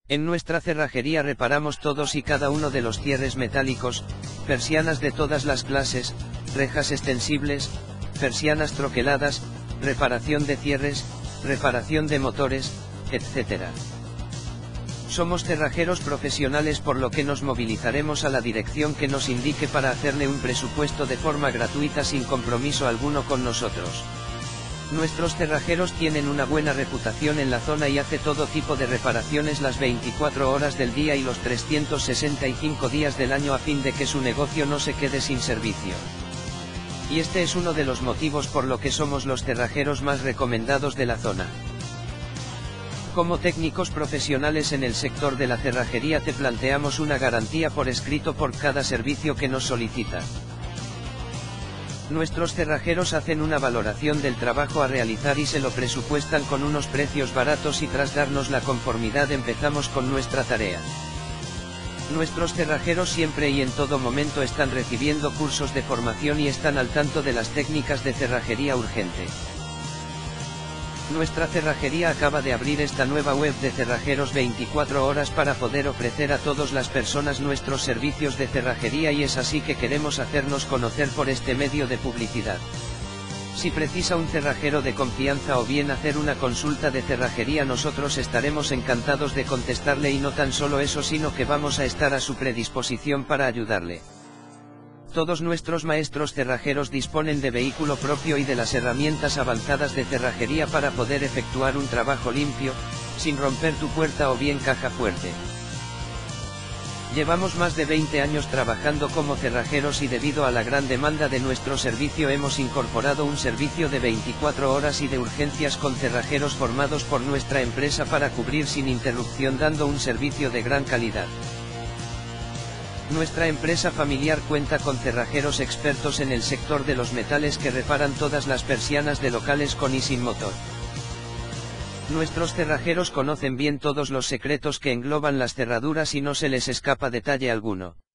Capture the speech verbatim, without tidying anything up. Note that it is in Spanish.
En nuestra cerrajería reparamos todos y cada uno de los cierres metálicos, persianas de todas las clases, rejas extensibles, persianas troqueladas, reparación de cierres, reparación de motores, etcétera. Somos cerrajeros profesionales, por lo que nos movilizaremos a la dirección que nos indique para hacerle un presupuesto de forma gratuita sin compromiso alguno con nosotros. Nuestros cerrajeros tienen una buena reputación en la zona y hace todo tipo de reparaciones las veinticuatro horas del día y los trescientos sesenta y cinco días del año a fin de que su negocio no se quede sin servicio. Y este es uno de los motivos por lo que somos los cerrajeros más recomendados de la zona. Como técnicos profesionales en el sector de la cerrajería te planteamos una garantía por escrito por cada servicio que nos solicita. Nuestros cerrajeros hacen una valoración del trabajo a realizar y se lo presupuestan con unos precios baratos, y tras darnos la conformidad empezamos con nuestra tarea. Nuestros cerrajeros siempre y en todo momento están recibiendo cursos de formación y están al tanto de las técnicas de cerrajería urgente. Nuestra cerrajería acaba de abrir esta nueva web de cerrajeros veinticuatro horas para poder ofrecer a todas las personas nuestros servicios de cerrajería, y es así que queremos hacernos conocer por este medio de publicidad. Si precisa un cerrajero de confianza o bien hacer una consulta de cerrajería, nosotros estaremos encantados de contestarle, y no tan solo eso, sino que vamos a estar a su predisposición para ayudarle. Todos nuestros maestros cerrajeros disponen de vehículo propio y de las herramientas avanzadas de cerrajería para poder efectuar un trabajo limpio, sin romper tu puerta o bien caja fuerte. Llevamos más de veinte años trabajando como cerrajeros y debido a la gran demanda de nuestro servicio hemos incorporado un servicio de veinticuatro horas y de urgencias con cerrajeros formados por nuestra empresa para cubrir sin interrupción, dando un servicio de gran calidad. Nuestra empresa familiar cuenta con cerrajeros expertos en el sector de los metales que reparan todas las persianas de locales con y sin motor. Nuestros cerrajeros conocen bien todos los secretos que engloban las cerraduras y no se les escapa detalle alguno.